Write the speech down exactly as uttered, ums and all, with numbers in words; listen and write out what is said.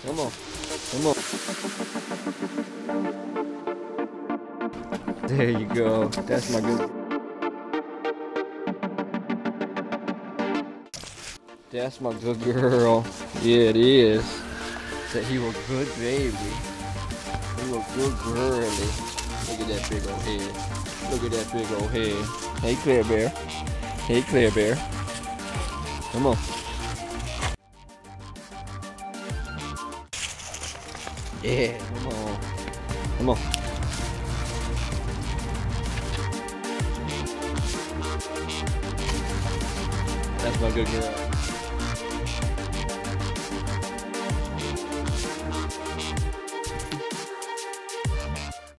Come on. Come on. There you go. That's my good. That's my good girl. Yeah, it is. Said he was good baby. He was good girly. Look at that big old head. Look at that big old head. Hey, Claire Bear. Hey, Claire Bear. Come on. Yeah, come on. Come on. That's my good girl.